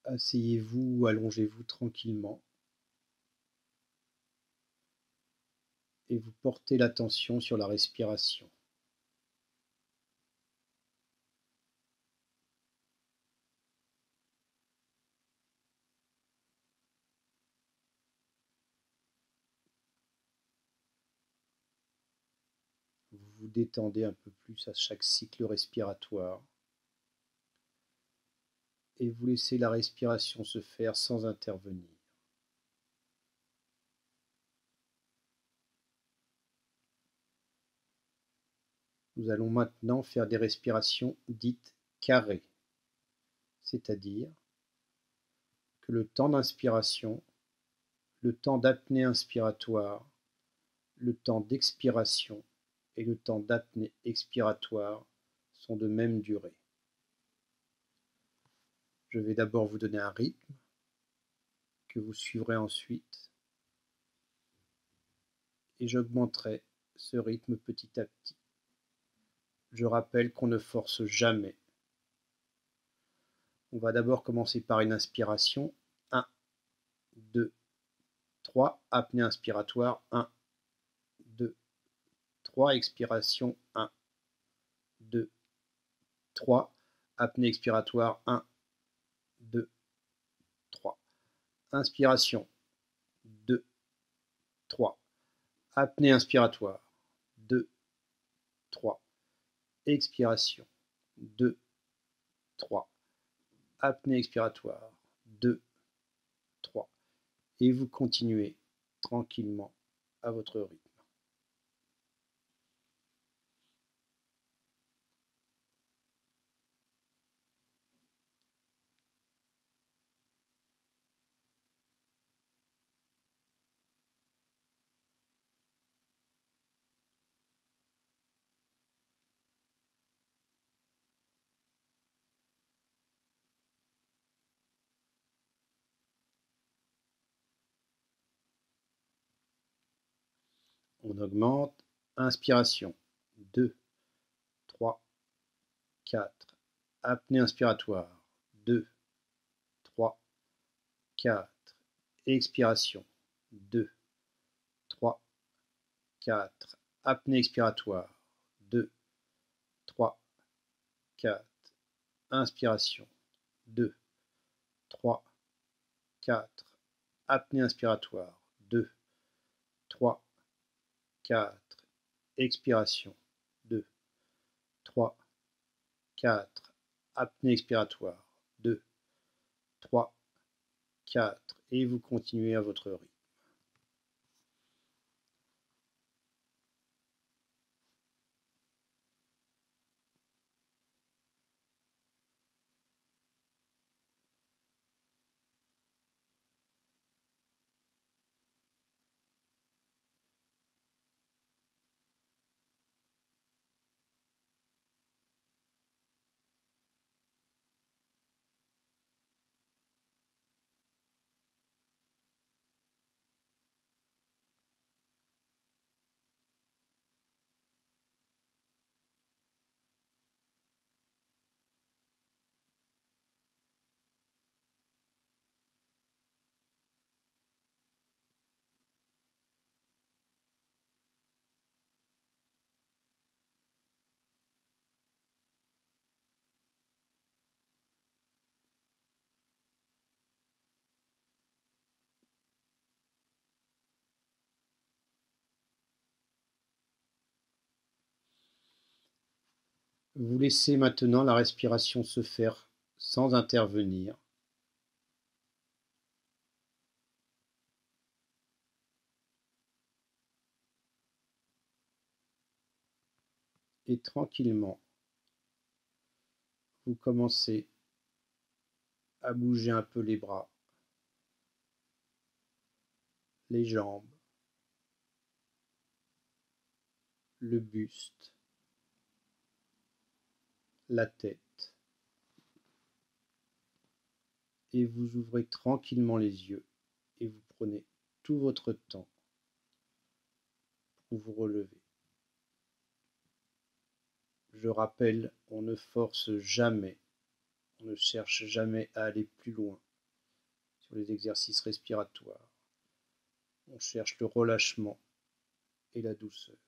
Asseyez-vous ou allongez-vous tranquillement et vous portez l'attention sur la respiration. Vous vous détendez un peu plus à chaque cycle respiratoire et vous laissez la respiration se faire sans intervenir. Nous allons maintenant faire des respirations dites carrées, c'est-à-dire que le temps d'inspiration, le temps d'apnée inspiratoire, le temps d'expiration et le temps d'apnée expiratoire sont de même durée. Je vais d'abord vous donner un rythme que vous suivrez ensuite et j'augmenterai ce rythme petit à petit. Je rappelle qu'on ne force jamais. On va d'abord commencer par une inspiration. 1, 2, 3. Apnée inspiratoire. 1, 2, 3. Expiration. 1, 2, 3. Apnée expiratoire. 1, 2, 3. Inspiration. 2, 3. Apnée inspiratoire. 2, 3. Expiration. 2, 3. Apnée expiratoire. 2, 3. Et vous continuez tranquillement à votre rythme. On augmente. Inspiration. 2, 3, 4. Apnée inspiratoire. 2, 3, 4. Expiration. 2, 3, 4. Apnée expiratoire. 2, 3, 4. Inspiration. 2, 3, 4. Apnée inspiratoire. 2, 3, 4. Expiration. 2, 3, 4. Apnée expiratoire. 2, 3, 4. Et vous continuez à votre rythme. Vous laissez maintenant la respiration se faire sans intervenir. Et tranquillement, vous commencez à bouger un peu les bras, les jambes, le buste, la tête. Et vous ouvrez tranquillement les yeux et vous prenez tout votre temps pour vous relever. Je rappelle, on ne force jamais, on ne cherche jamais à aller plus loin. sur les exercices respiratoires. On cherche le relâchement et la douceur.